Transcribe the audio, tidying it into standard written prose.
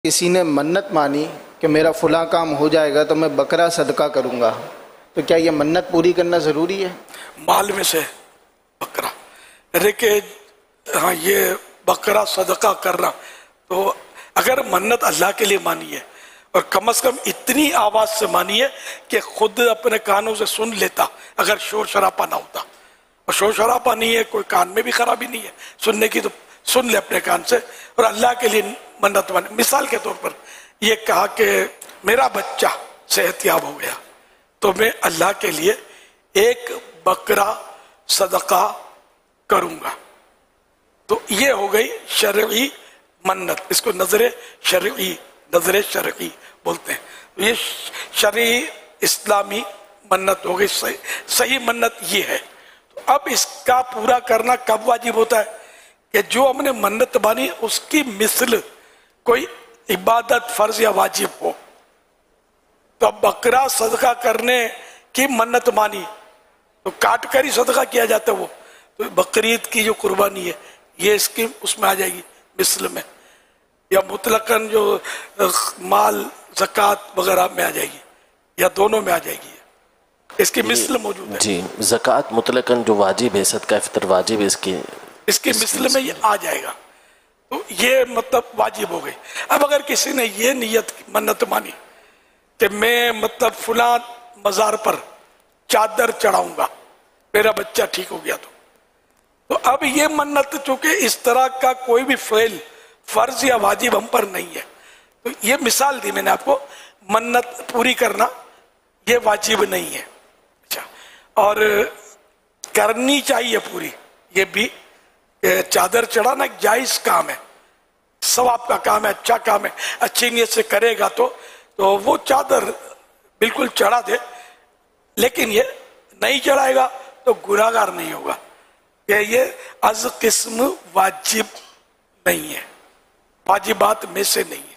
کسی نے منت مانی کہ میرا فلاں کام ہو جائے گا تو میں بکرا صدقہ کروں گا، تو کیا یہ منت پوری کرنا ضروری ہے؟ مال میں سے بکرا، ارے کہ ہاں یہ بکرا صدقہ کرنا، تو اگر منت اللہ کے لیے مانی ہے اور کم از کم اتنی آواز سے مانی ہے کہ خود اپنے کانوں سے سن لیتا، اگر شور شرابہ نہ ہوتا، اور شور شرابہ نہیں ہے، کوئی کان میں بھی خرابی نہیں ہے سننے کی، تو سن لے اپنے کان سے اور اللہ کے لیے منت مانی۔ مثال کے طور پر یہ کہا کہ میرا بچہ صحت یاب ہو گیا تو میں اللہ کے لیے ایک بکرا صدقہ کروں گا، تو یہ ہو گئی شرعی منت، اس کو نظر شرعی بولتے ہیں۔ یہ شرعی اسلامی منت ہو گئی، صحیح منت یہ ہے۔ تو اب اس کا پورا کرنا کب واجب ہوتا ہے؟ کہ جو ہم نے منت مانی اس کی مثل کوئی عبادت فرض یا واجب ہو۔ تو اب بکرا صدقہ کرنے کی منت مانی تو کاٹ کر ہی صدقہ کیا جاتا ہے، وہ تو بقرعید کی جو قربانی ہے یہ اس کی اس میں آ جائے گی مثل میں، یا مطلقاً جو مال زکوٰۃ وغیرہ میں آ جائے گی، یا دونوں میں آ جائے گی، اس کی مثل موجود ہے۔ جی، زکوٰۃ مطلقاً جو واجب ہے، صدقہ فطر واجب ہے، اس کی مثل میں یہ آ جائے گا، تو یہ مطلب واجب ہو گئی۔ اب اگر کسی نے یہ نیت منت مانی کہ میں مطلب فلاں مزار پر چادر چڑھاؤں گا میرا بچہ ٹھیک ہو گیا، تو اب یہ منت چونکہ اس طرح کا کوئی بھی فعل فرض یا واجب ہم پر نہیں ہے، تو یہ مثال دی میں نے آپ کو، منت پوری کرنا یہ واجب نہیں ہے۔ اچھا، اور کرنی چاہیے پوری، یہ بھی چادر چڑھانا ایک جائز کام ہے، ثواب کا کام ہے، اچھا کام ہے، اچھی نیت سے کرے گا تو وہ چادر بالکل چڑھا دے، لیکن یہ نہیں چڑھائے گا تو گناہگار نہیں ہوگا، یہ از قسم واجب نہیں ہے، واجبات میں سے نہیں ہے۔